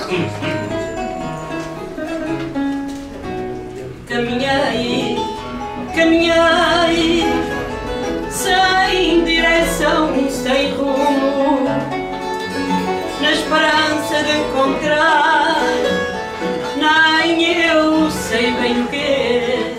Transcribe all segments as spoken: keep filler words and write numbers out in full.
Caminhei, caminhei, sem direção, sem rumo, na esperança de encontrar, nem eu sei bem o quê,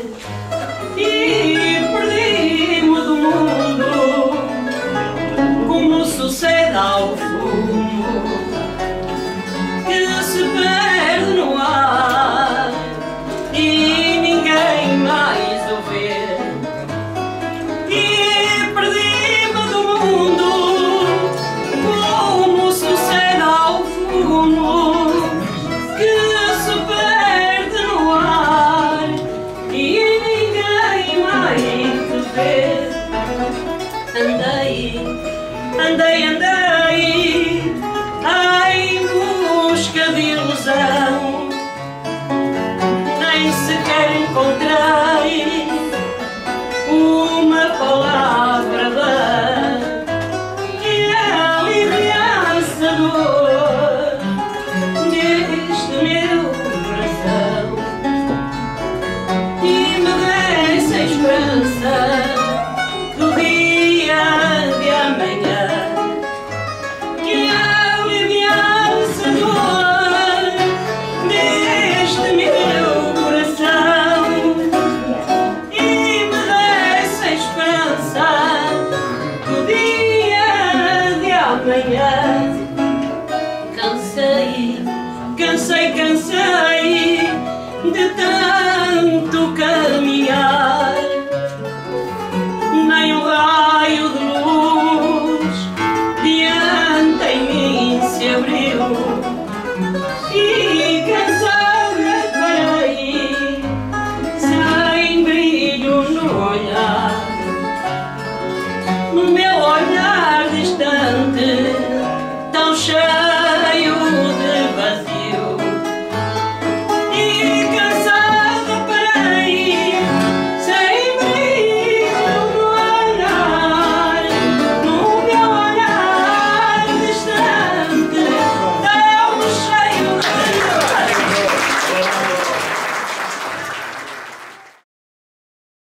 e perdi-me do mundo, como sucede ao fumo, que se perde no ar, e ninguém mais o vê. E perdi-me do mundo, como sucede ao fumo, que se perde no ar, e ninguém mais o vê. Andei, andei, andei, em busca de ilusão, nem sequer encontrei uma palavra vã que aliviasse a dor deste meu coração e me desse a esperança do dia de amanhã, que aliviasse a dor deste meu coração e me desse a esperança do dia de amanhã. Cansei, cansei, cansei de tanto caminhar, nem um raio de luz diante em mim se abriu.